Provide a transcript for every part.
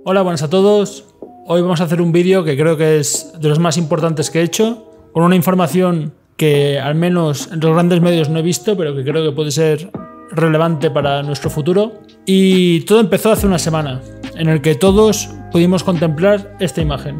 Hola, buenas a todos. Hoy vamos a hacer un vídeo que creo que es de los más importantes que he hecho, con una información que al menos en los grandes medios no he visto, pero que creo que puede ser relevante para nuestro futuro. Y todo empezó hace una semana, en el que todos pudimos contemplar esta imagen.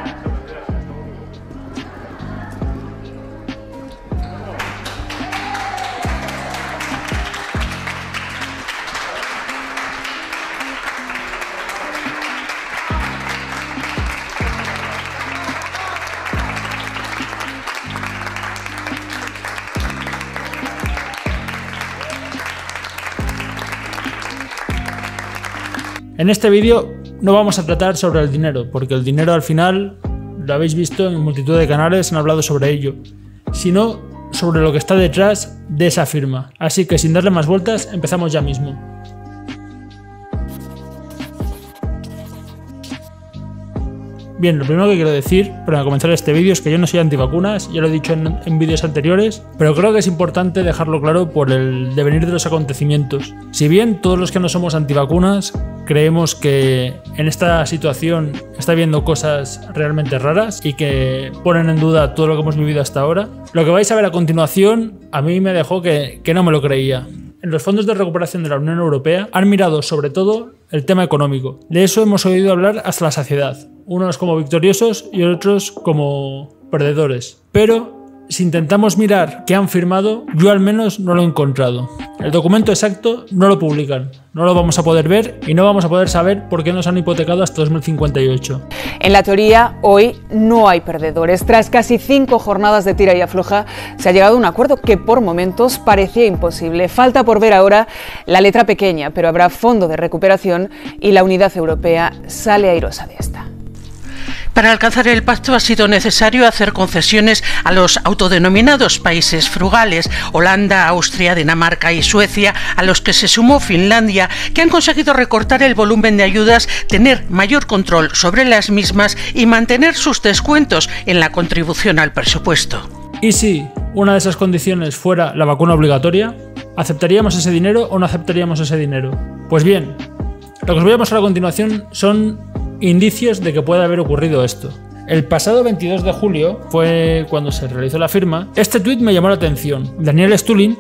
En este vídeo no vamos a tratar sobre el dinero, porque el dinero al final, lo habéis visto en multitud de canales, han hablado sobre ello, sino sobre lo que está detrás de esa firma. Así que sin darle más vueltas, empezamos ya mismo. Bien, lo primero que quiero decir para comenzar este vídeo es que yo no soy antivacunas, ya lo he dicho en vídeos anteriores, pero creo que es importante dejarlo claro por el devenir de los acontecimientos. Si bien todos los que no somos antivacunas creemos que en esta situación está habiendo cosas realmente raras y que ponen en duda todo lo que hemos vivido hasta ahora, lo que vais a ver a continuación a mí me dejó que no me lo creía. En los fondos de recuperación de la Unión Europea han mirado sobre todo el tema económico. De eso hemos oído hablar hasta la saciedad, unos como victoriosos y otros como perdedores. Pero si intentamos mirar qué han firmado, yo al menos no lo he encontrado. El documento exacto no lo publican, no lo vamos a poder ver y no vamos a poder saber por qué nos han hipotecado hasta 2058. En la teoría, hoy no hay perdedores. Tras casi 5 jornadas de tira y afloja, se ha llegado a un acuerdo que por momentos parecía imposible. Falta por ver ahora la letra pequeña, pero habrá fondo de recuperación y la unidad europea sale airosa de esta. Para alcanzar el pacto ha sido necesario hacer concesiones a los autodenominados países frugales, Holanda, Austria, Dinamarca y Suecia, a los que se sumó Finlandia, que han conseguido recortar el volumen de ayudas, tener mayor control sobre las mismas y mantener sus descuentos en la contribución al presupuesto. ¿Y si una de esas condiciones fuera la vacuna obligatoria? ¿Aceptaríamos ese dinero o no aceptaríamos ese dinero? Pues bien, lo que os voy a mostrar a continuación son indicios de que puede haber ocurrido esto. El pasado 22 de julio fue cuando se realizó la firma. Este tuit me llamó la atención. Daniel Stulin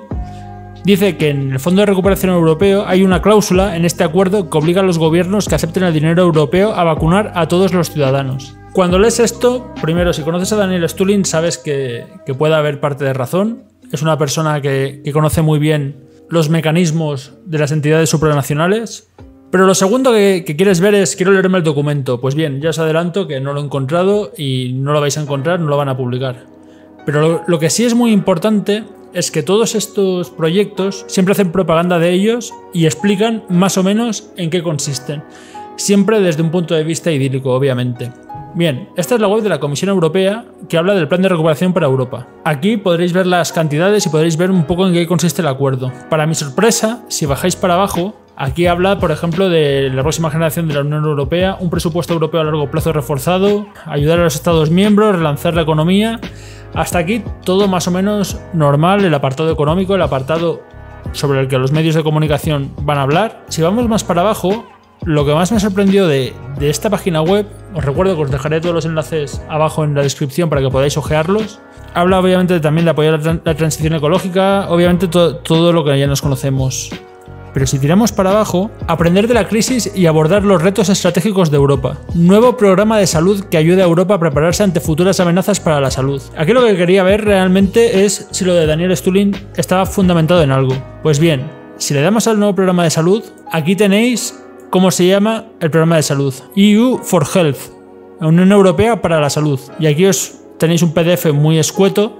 dice que en el Fondo de Recuperación Europeo hay una cláusula en este acuerdo que obliga a los gobiernos que acepten el dinero europeo a vacunar a todos los ciudadanos. Cuando lees esto, primero, si conoces a Daniel Stulin, sabes que puede haber parte de razón. Es una persona que conoce muy bien los mecanismos de las entidades supranacionales. Pero lo segundo que quieres ver es, quiero leerme el documento. Pues bien, ya os adelanto que no lo he encontrado y no lo vais a encontrar, no lo van a publicar. Pero lo que sí es muy importante es que todos estos proyectos siempre hacen propaganda de ellos y explican más o menos en qué consisten. Siempre desde un punto de vista idílico, obviamente. Bien, esta es la web de la Comisión Europea que habla del Plan de Recuperación para Europa. Aquí podréis ver las cantidades y podréis ver un poco en qué consiste el acuerdo. Para mi sorpresa, si bajáis para abajo, aquí habla, por ejemplo, de la próxima generación de la Unión Europea, un presupuesto europeo a largo plazo reforzado, ayudar a los Estados miembros, relanzar la economía. Hasta aquí todo más o menos normal, el apartado económico, el apartado sobre el que los medios de comunicación van a hablar. Si vamos más para abajo, lo que más me sorprendió de esta página web, os recuerdo que os dejaré todos los enlaces abajo en la descripción para que podáis ojearlos. Habla obviamente también de apoyar la transición ecológica, obviamente todo lo que ya nos conocemos. Pero si tiramos para abajo, aprender de la crisis y abordar los retos estratégicos de Europa. Nuevo programa de salud que ayude a Europa a prepararse ante futuras amenazas para la salud. Aquí lo que quería ver realmente es si lo de Daniel Stulin estaba fundamentado en algo. Pues bien, si le damos al nuevo programa de salud, aquí tenéis cómo se llama el programa de salud. EU for Health, Unión Europea para la Salud. Y aquí os tenéis un PDF muy escueto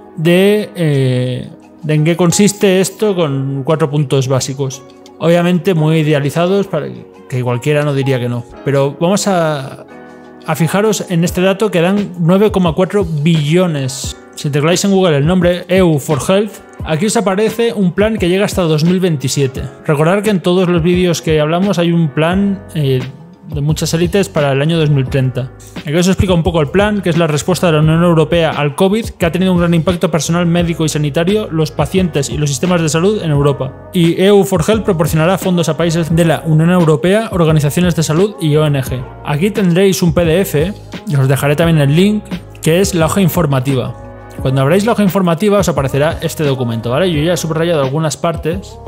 de en qué consiste esto con 4 puntos básicos. Obviamente muy idealizados, para que cualquiera no diría que no. Pero vamos a fijaros en este dato que dan 9,4 billones. Si tecláis en Google el nombre EU for Health, aquí os aparece un plan que llega hasta 2027. Recordad que en todos los vídeos que hablamos hay un plan de muchas élites para el año 2030. Aquí os explica un poco el plan, que es la respuesta de la Unión Europea al COVID, que ha tenido un gran impacto personal médico y sanitario, los pacientes y los sistemas de salud en Europa. Y EU4Health proporcionará fondos a países de la Unión Europea, organizaciones de salud y ONG. Aquí tendréis un PDF, y os dejaré también el link, que es la hoja informativa. Cuando abráis la hoja informativa os aparecerá este documento, ¿vale? Yo ya he subrayado algunas partes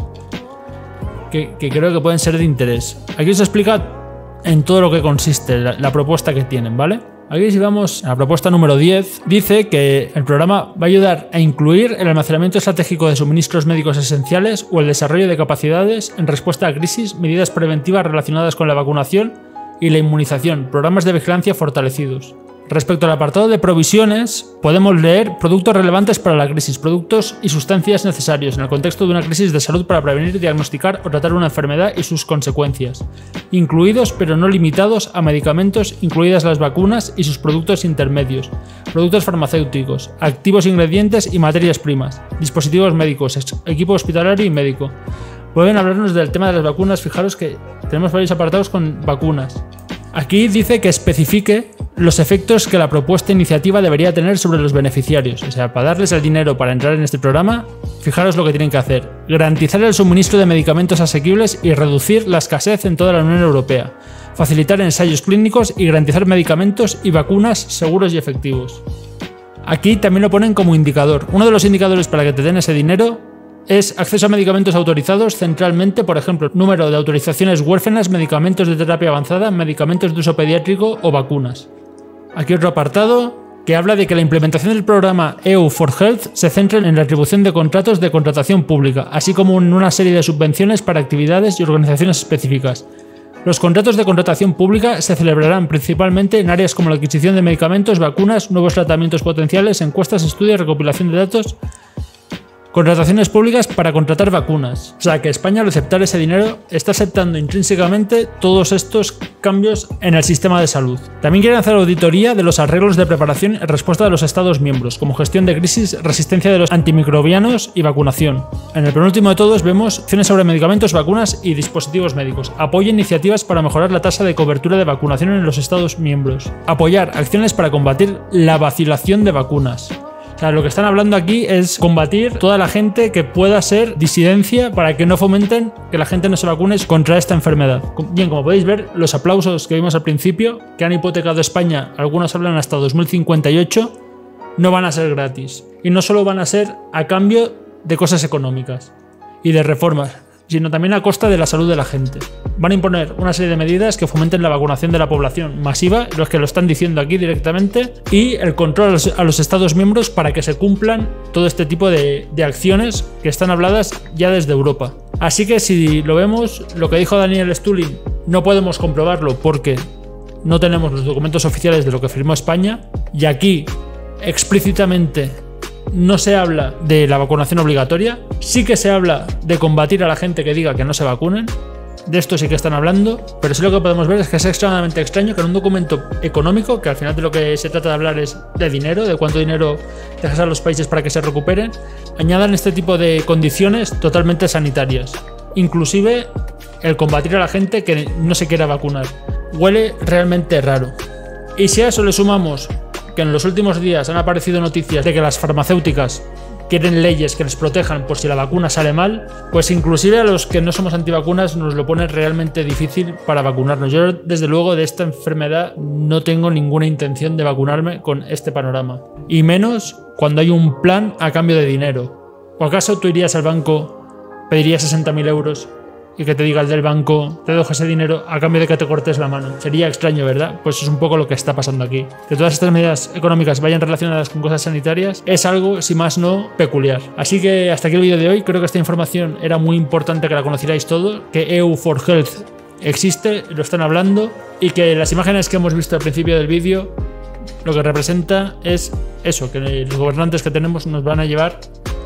que creo que pueden ser de interés. Aquí os explica en todo lo que consiste la propuesta que tienen, ¿vale? Aquí si vamos a la propuesta número 10, dice que el programa va a ayudar a incluir el almacenamiento estratégico de suministros médicos esenciales o el desarrollo de capacidades en respuesta a crisis, medidas preventivas relacionadas con la vacunación y la inmunización, programas de vigilancia fortalecidos. Respecto al apartado de provisiones, podemos leer productos relevantes para la crisis, productos y sustancias necesarios en el contexto de una crisis de salud para prevenir, diagnosticar o tratar una enfermedad y sus consecuencias, incluidos pero no limitados a medicamentos, incluidas las vacunas y sus productos intermedios, productos farmacéuticos, activos ingredientes y materias primas, dispositivos médicos, equipo hospitalario y médico. Pueden hablarnos del tema de las vacunas, fijaros que tenemos varios apartados con vacunas. Aquí dice que especifique los efectos que la propuesta iniciativa debería tener sobre los beneficiarios. O sea, para darles el dinero para entrar en este programa, fijaros lo que tienen que hacer. Garantizar el suministro de medicamentos asequibles y reducir la escasez en toda la Unión Europea. Facilitar ensayos clínicos y garantizar medicamentos y vacunas seguros y efectivos. Aquí también lo ponen como indicador. Uno de los indicadores para que te den ese dinero es acceso a medicamentos autorizados centralmente, por ejemplo, número de autorizaciones huérfanas, medicamentos de terapia avanzada, medicamentos de uso pediátrico o vacunas. Aquí otro apartado que habla de que la implementación del programa EU4Health se centra en la atribución de contratos de contratación pública, así como en una serie de subvenciones para actividades y organizaciones específicas. Los contratos de contratación pública se celebrarán principalmente en áreas como la adquisición de medicamentos, vacunas, nuevos tratamientos potenciales, encuestas, estudios, recopilación de datos, contrataciones públicas para contratar vacunas. O sea que España, al aceptar ese dinero, está aceptando intrínsecamente todos estos cambios en el sistema de salud. También quieren hacer auditoría de los arreglos de preparación en respuesta de los Estados miembros, como gestión de crisis, resistencia de los antimicrobianos y vacunación. En el penúltimo de todos vemos acciones sobre medicamentos, vacunas y dispositivos médicos. Apoya iniciativas para mejorar la tasa de cobertura de vacunación en los Estados miembros. Apoyar acciones para combatir la vacilación de vacunas. O sea, lo que están hablando aquí es combatir toda la gente que pueda ser disidencia para que no fomenten que la gente no se vacune contra esta enfermedad. Bien, como podéis ver, los aplausos que vimos al principio, que han hipotecado España, algunos hablan hasta 2058, no van a ser gratis. Y no solo van a ser a cambio de cosas económicas y de reformas, sino también a costa de la salud de la gente. Van a imponer una serie de medidas que fomenten la vacunación de la población masiva, los que lo están diciendo aquí directamente, y el control a los Estados miembros para que se cumplan todo este tipo de acciones que están habladas ya desde Europa. Así que si lo vemos, lo que dijo Daniel Stulin, no podemos comprobarlo porque no tenemos los documentos oficiales de lo que firmó España, y aquí explícitamente no se habla de la vacunación obligatoria, sí que se habla de combatir a la gente que diga que no se vacunen, de esto sí que están hablando, pero sí lo que podemos ver es que es extremadamente extraño que en un documento económico, que al final de lo que se trata de hablar es de dinero, de cuánto dinero dejas a los países para que se recuperen, añadan este tipo de condiciones totalmente sanitarias, inclusive el combatir a la gente que no se quiera vacunar. Huele realmente raro. Y si a eso le sumamos que en los últimos días han aparecido noticias de que las farmacéuticas quieren leyes que les protejan por si la vacuna sale mal, pues inclusive a los que no somos antivacunas nos lo pone realmente difícil para vacunarnos. Yo, desde luego, de esta enfermedad no tengo ninguna intención de vacunarme con este panorama. Y menos cuando hay un plan a cambio de dinero. ¿O acaso tú irías al banco, pedirías 60.000 euros y que te diga el del banco, te dejo ese dinero a cambio de que te cortes la mano? Sería extraño, ¿verdad? Pues es un poco lo que está pasando aquí. Que todas estas medidas económicas vayan relacionadas con cosas sanitarias es algo, si más no, peculiar. Así que hasta aquí el vídeo de hoy. Creo que esta información era muy importante que la conocierais todo, que EU4Health existe, lo están hablando, y que las imágenes que hemos visto al principio del vídeo lo que representa es eso, que los gobernantes que tenemos nos van a llevar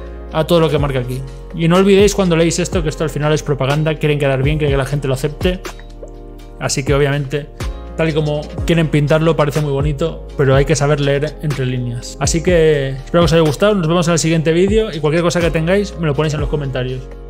a todo lo que marca aquí. Y no olvidéis cuando leéis esto que esto al final es propaganda, quieren quedar bien, quieren que la gente lo acepte, así que obviamente tal y como quieren pintarlo parece muy bonito, pero hay que saber leer entre líneas. Así que espero que os haya gustado, nos vemos en el siguiente vídeo y cualquier cosa que tengáis me lo ponéis en los comentarios.